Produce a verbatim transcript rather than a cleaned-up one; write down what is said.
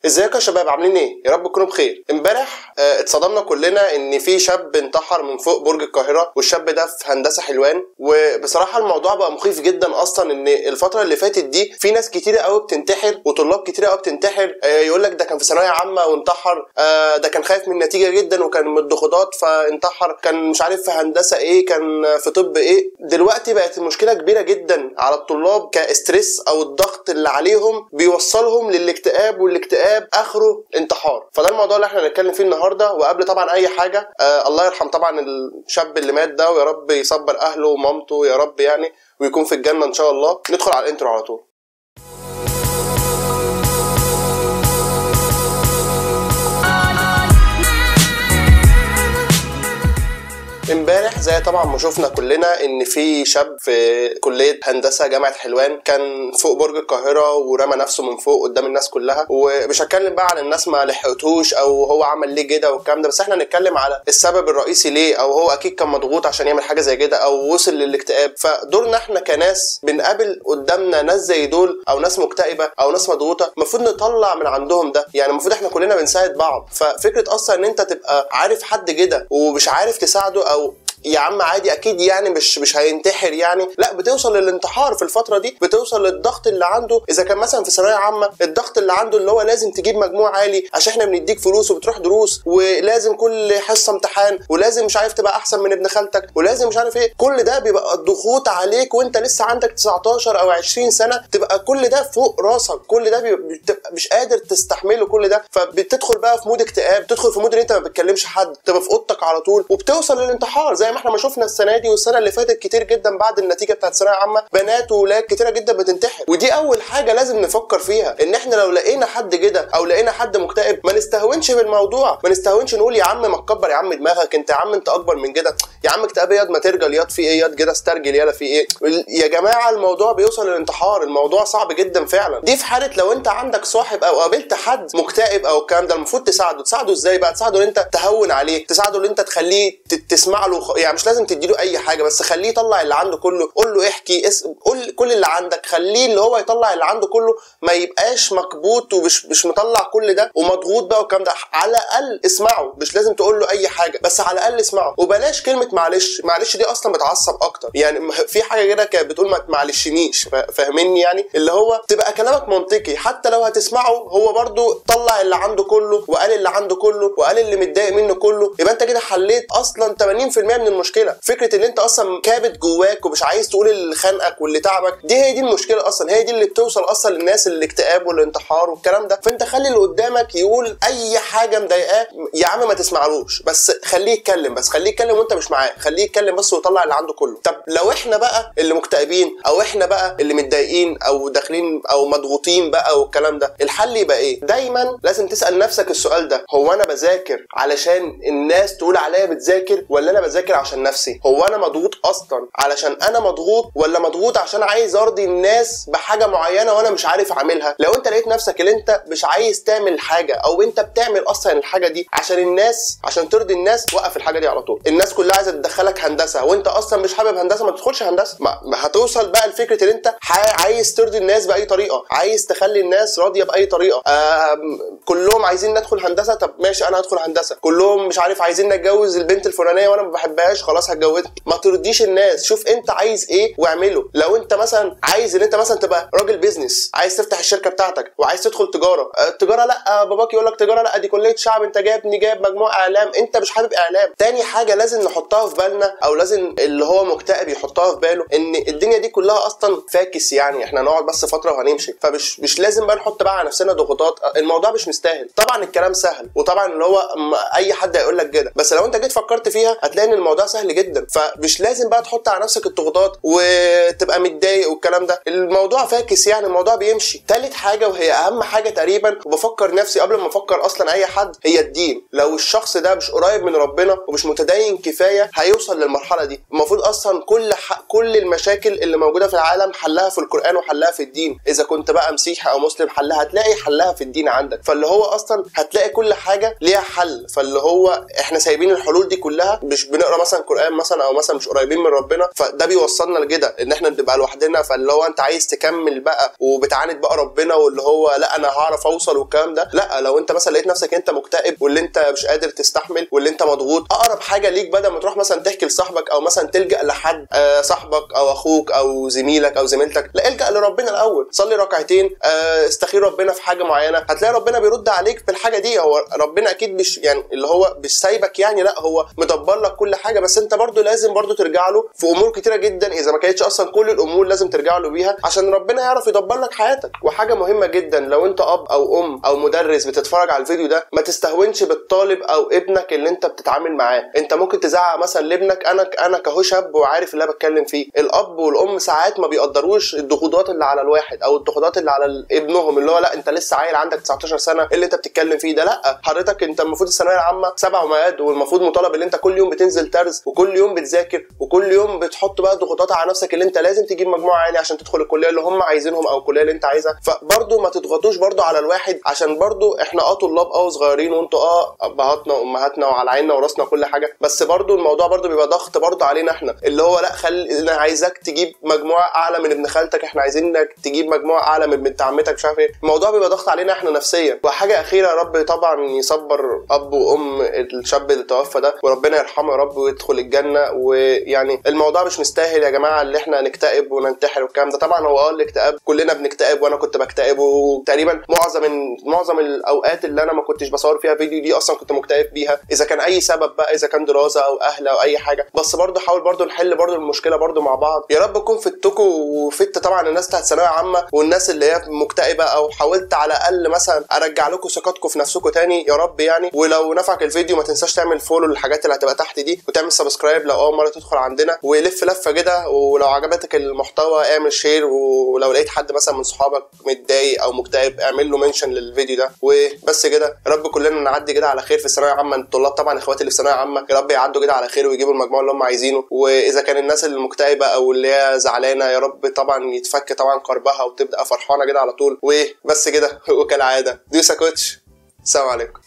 ازيكم يا شباب، عاملين ايه؟ يا رب تكونوا بخير. امبارح اه اتصدمنا كلنا ان في شاب انتحر من فوق برج القاهره، والشاب ده في هندسه حلوان. وبصراحه الموضوع بقى مخيف جدا اصلا، ان الفتره اللي فاتت دي في ناس كتيره قوي بتنتحر وطلاب كتيره قوي بتنتحر. اه يقول لك ده كان في ثانويه عامه وانتحر، اه ده كان خايف من النتيجه جدا وكان من الضغوطات فانتحر، كان مش عارف في هندسه ايه، كان في طب ايه. دلوقتي بقت المشكله كبيره جدا على الطلاب كاسترس، او الضغط اللي عليهم بيوصلهم للاكتئاب، والاكتئاب اخره انتحار. فده الموضوع اللي احنا هنتكلم فيه النهارده. وقبل طبعا اي حاجه آه الله يرحم طبعا الشاب اللي مات ده، ويا رب يصبر اهله ومامته يا رب يعني، ويكون في الجنه ان شاء الله. ندخل على الانترو على طول. امبارح زي طبعا ما شفنا كلنا ان في شاب في كليه هندسه جامعه حلوان كان فوق برج القاهره ورمى نفسه من فوق قدام الناس كلها. ومش هتكلم بقى على الناس ما لحقتوش او هو عمل ليه كده والكلام ده، بس احنا هنتكلم على السبب الرئيسي ليه، او هو اكيد كان مضغوط عشان يعمل حاجه زي كده او وصل للاكتئاب. فدورنا احنا كناس بنقابل قدامنا ناس زي دول، او ناس مكتئبه او ناس مضغوطه، المفروض نطلع من عندهم ده. يعني المفروض احنا كلنا بنساعد بعض. ففكره اصلا ان انت تبقى عارف حد كده ومش عارف تساعده، او يا عم عادي اكيد يعني مش مش هينتحر يعني، لا بتوصل للانتحار في الفتره دي، بتوصل للضغط اللي عنده. اذا كان مثلا في ثانويه عامه، الضغط اللي عنده اللي هو لازم تجيب مجموع عالي عشان احنا بنديك فلوس وبتروح دروس، ولازم كل حصه امتحان، ولازم مش عارف تبقى احسن من ابن خالتك، ولازم مش عارف ايه. كل ده بيبقى الضغوط عليك وانت لسه عندك تسعتاشر او عشرين سنه، تبقى كل ده فوق راسك، كل ده بتبقى مش قادر تستحمله كل ده. فبتدخل بقى في مود اكتئاب، بتدخل في مود ان انت ما بتكلمش حد، تبقى في اوضتك على طول، وبتوصل للانتحار زي ما احنا ما شفنا السنه دي والسنه اللي فاتت كتير جدا. بعد النتيجه بتاعت ثانويه عامه بنات وولاد كتيره جدا بتنتحر. ودي اول حاجه لازم نفكر فيها، ان احنا لو لقينا حد كده او لقينا حد مكتئب ما نستهونش بالموضوع، ما نستهونش نقول يا عم ما تكبر يا عم دماغك، انت يا عم انت اكبر من كده، يا عم اكتئاب ياض ما ترجل ياض في ايه ياض كده استرجل يالا في ايه. يا جماعه الموضوع بيوصل للانتحار، الموضوع صعب جدا فعلا. دي في حاله لو انت عندك صاحب او قابلت حد مكتئب او الكلام ده، المفروض تساعده. تساعده ازاي بقى؟ تساعده ان انت تهون عليه، تساعده ان انت تخليه تسمع له، يعني مش لازم تديله اي حاجه، بس خليه يطلع اللي عنده كله. قول له احكي، اس... قول كل اللي عندك، خليه اللي هو يطلع اللي عنده كله، ما يبقاش مكبوت ومش مش مطلع كل ده ومضغوط بقى والكلام ده. على الاقل اسمعه، مش لازم تقول له اي حاجه، بس على الاقل اسمعه. وبلاش كلمه معلش، معلش دي اصلا بتعصب اكتر. يعني في حاجه كده كانت بتقول ما معلشنيش، فاهمني؟ يعني اللي هو تبقى كلامك منطقي، حتى لو هتسمعه هو برضو طلع اللي عنده كله وقال اللي عنده كله وقال اللي متضايق منه كله، يبقى انت كده حليت اصلا ثمانين في المية من المشكله. فكره ان انت اصلا كابت جواك ومش عايز تقول اللي خانقك واللي تعبك، دي هي دي المشكله اصلا، هي دي اللي بتوصل اصلا للناس الاكتئاب والانتحار والكلام ده. فانت خلي اللي قدامك يقول اي حاجه مضايقاه، يا عم ما تسمعلوش، بس خليه يتكلم، بس خليه يتكلم وانت مش معاه، خليه يتكلم بس ويطلع اللي عنده كله. طب لو احنا بقى اللي مكتئبين، او احنا بقى اللي متضايقين او داخلين او مضغوطين بقى والكلام ده، الحل يبقى ايه؟ دايما لازم تسال نفسك السؤال ده: هو انا بذاكر علشان الناس تقول عليا بتذاكر، ولا انا بذاكر عشان نفسي؟ هو انا مضغوط اصلا علشان انا مضغوط، ولا مضغوط عشان عايز ارضي الناس بحاجه معينه وانا مش عارف اعملها؟ لو انت لقيت نفسك اللي انت مش عايز تعمل حاجه، او انت بتعمل اصلا الحاجه دي عشان الناس، عشان ترضي الناس، وقف الحاجه دي على طول. الناس كلها عايزه تدخلك هندسه وانت اصلا مش حابب هندسه، ما تدخلش هندسه. ما هتوصل بقى لفكره ان انت عايز ترضي الناس باي طريقه، عايز تخلي الناس راضيه باي طريقه. آه كلهم عايزين ندخل هندسه، طب ماشي انا هدخل هندسه. كلهم مش عارف عايزين نتجوز البنت الفلانيه وانا ما بحبهاش، خلاص هتجوزها. ما ترضيش الناس، شوف انت عايز ايه واعمله. لو انت مثلا عايز ان انت مثلا تبقى راجل بيزنس، عايز تفتح الشركه بتاعتك وعايز تدخل تجاره، التجاره لا، باباك يقول لك تجاره لا، دي كليه شعب، انت جايبني جايب مجموع اعلام، انت مش حابب اعلام. تاني حاجه لازم نحطها في بالنا، او لازم اللي هو مكتئب يحطها في باله، ان الدنيا دي كلها اصلا فاكس، يعني احنا نقعد بس فتره وهنمشي. فمش مش لازم بقى نحط بقى على نفسنا ضغوطات، الموضوع مش مستاهل. طبعا الكلام سهل، وطبعا اللي هو اي حد هيقول لك كده، بس لو انت جيت فكرت فيها هتلاقي ان الموضوع سهل جدا. فمش لازم بقى تحط على نفسك الضغوطات وتبقى متضايق والكلام ده، الموضوع فاكس يعني، الموضوع بيمشي. تالت حاجه وهي اهم حاجه تقريبا، وبفكر نفسي قبل ما افكر اصلا اي حد، هي الدين. لو الشخص ده مش قريب من ربنا ومش متدين كفايه هيوصل للمرحله دي. المفروض اصلا كل كل المشاكل اللي موجوده في العالم حلها في القران وحلها في الدين. اذا كنت بقى مسيحي او مسلم حلها هتلاقي حلها في الدين عندك. فاللي هو اصلا هتلاقي كل حاجه ليها حل. فاللي هو احنا سايبين الحلول دي كلها، مش بنقرا مثلا قران مثلا او مثلا مش قريبين من ربنا، فده بيوصلنا لكده ان احنا بنبقى لوحدنا. فاللي هو انت عايز تكمل بقى وبتعاند بقى ربنا واللي هو لا انا هعرف اوصل والكلام ده، لا. لو انت مثلا لقيت نفسك انت مكتئب واللي انت مش قادر تستحمل واللي انت مضغوط، اقرب حاجه ليك بدل ما تروح مثلا تحكي لصاحبك او مثلا تلجا لحد آه صاحبك او اخوك او زميلك او زميلتك، لا الجا لربنا الاول، صلي ركعتين، آه استخير ربنا في حاجه معينه، هتلاقي ربنا بيرد عليك في الحاجه دي. هو ربنا اكيد مش يعني اللي هو مش سايبك يعني، لا هو مدبر لك كل حاجه، بس انت برضو لازم برضو ترجع له في امور كتيره جدا، اذا ما كانتش اصلا كل الامور لازم ترجع له بيها عشان ربنا يعرف يدبر لك حياتك. وحاجه مهمه جدا، لو انت اب او ام او مدرس بتتفرج على الفيديو ده، ما تستهونش بالطالب او ابنك اللي انت بتتعامل معاه. انت ممكن تزعق مثلا لابنك، انا انا كهو شاب وعارف اللي انا بتكلم فيه. الاب والام ساعات ما بيقدروش الضغوطات اللي على الواحد او الضغوطات اللي على ابنهم، اللي هو لا انت لسه عيل عندك تسعتاشر سنه اللي انت بتتكلم فيه ده، لا حضرتك انت المفروض الثانويه العامه سبع مواد، والمفروض مطالب اللي انت كل يوم بتنزل درس وكل يوم بتذاكر وكل يوم بتحط بقى ضغوطات على نفسك اللي انت لازم تجيب مجموع عالي عشان تدخل الكليه اللي هم عايزينهم او الكليه اللي انت عايزها. فبرضه ما تضغطوش برضه على الواحد، عشان برضه احنا اه طلاب اه صغيرين وانتوا اه ابهاتنا وامهاتنا وعلى عيننا وراسنا كل حاجه، بس برضه الموضوع برضه بيبقى ضغط برضه علينا احنا، اللي هو لا خلي انا عايزك تجيب مجموعه اعلى من ابن خالتك، احنا عايزينك تجيب مجموعه اعلى من بنت عمتك، مش عارف ايه. الموضوع بيبقى ضغط علينا احنا نفسيا. وحاجه اخيره، يا رب طبعا يصبر اب وام الشاب اللي توفى ده، وربنا يرحمه يا رب ويدخل الجنه. ويعني الموضوع مش مستاهل يا جماعه اللي احنا نكتئب وننتحر والكلام ده. طبعا هو اه الاكتئاب كلنا بنكتئب، وانا كنت بكتئب، وتقريبا معظم معظم الاوقات اللي انا ما كنتش بصور فيها فيديو دي اصلا كنت مكتئب بيها، اذا كان اي سبب بقى، اذا كان دراسه او اهل او اي حاجه. بس برضه حاول برضه نحل برضه المشكله برضه مع بعض. يا رب اكون فدتكم وفدت طبعا الناس بتاعت ثانويه عامه والناس اللي هي مكتئبه، او حاولت على الاقل مثلا ارجع لكم ثقتكم في نفسكم تاني يا رب يعني. ولو نفعك الفيديو ما تنساش تعمل فولو للحاجات اللي هتبقى تحت دي، وتعمل سبسكرايب لو اول مره تدخل عندنا، ولف لفه كده. ولو عجبتك المحتوى اعمل شير، ولو لقيت حد مثلا من صحابك متضايق او مكتئب اعمل له منشن للفيديو ده. وبس كده، يا رب كلنا نعدي كده على خير في الثانويه العامه. الطلاب طبعا اخواتي اللي في ثانويه عامه يا رب يعدوا كده على خير ويجيبوا المجموع اللي هم عايزينه. واذا كان الناس المكتئبه او اللي هي زعلانه يا رب طبعا يتفك طبعا كربها وتبدا فرحانه كده على طول. وبس كده وكالعاده دوسا كوتش، السلام عليكم.